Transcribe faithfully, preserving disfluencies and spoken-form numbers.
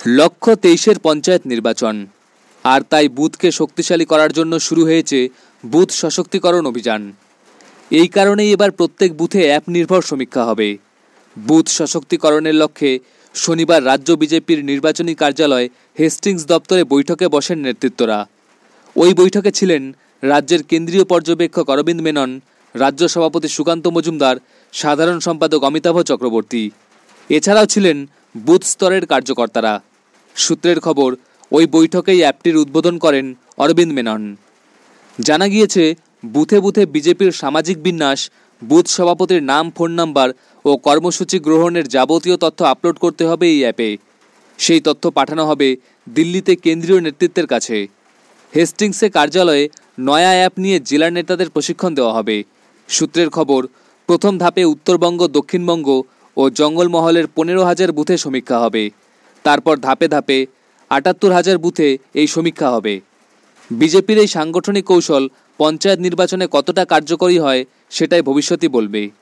লক্ষ্য তেইশের পঞ্চায়েত নির্বাচন, আর তাই বুথকে শক্তিশালী করার জন্য শুরু হয়েছে বুথ সশক্তিকরণ অভিযান। এই কারণেই এবার প্রত্যেক বুথে অ্যাপ নির্ভর সমীক্ষা হবে। বুথ সশক্তিকরণের লক্ষ্যে শনিবার রাজ্য বিজেপির নির্বাচনী কার্যালয় হেস্টিংস দপ্তরে বৈঠকে বসেন নেতৃত্বরা। ওই বৈঠকে ছিলেন রাজ্যের কেন্দ্রীয় পর্যবেক্ষক অরবিন্দ মেনন, রাজ্য সভাপতি সুকান্ত মজুমদার, সাধারণ সম্পাদক অমিতাভ চক্রবর্তী। এছাড়াও ছিলেন বুথ স্তরের কার্যকর্তারা। সূত্রের খবর, ওই বৈঠকেই অ্যাপটির উদ্বোধন করেন অরবিন্দ মেনন। জানা গিয়েছে, বুথে বুথে বিজেপির সামাজিক বিন্যাস, বুথ সভাপতির নাম, ফোন নাম্বার ও কর্মসূচি গ্রহণের যাবতীয় তথ্য আপলোড করতে হবে এই অ্যাপে। সেই তথ্য পাঠানো হবে দিল্লিতে কেন্দ্রীয় নেতৃত্বের কাছে। হেস্টিংসে কার্যালয়ে নয়া অ্যাপ নিয়ে জেলার নেতাদের প্রশিক্ষণ দেওয়া হবে। সূত্রের খবর, প্রথম ধাপে উত্তরবঙ্গ, দক্ষিণবঙ্গ ও জঙ্গলমহলের পনেরো হাজার বুথে সমীক্ষা হবে। তারপর ধাপে ধাপে আটাত্তর হাজার বুথে এই সমীক্ষা হবে। বিজেপির এই সাংগঠনিক কৌশল পঞ্চায়েত নির্বাচনে কতটা কার্যকরী হয় সেটাই ভবিষ্যতই বলবে।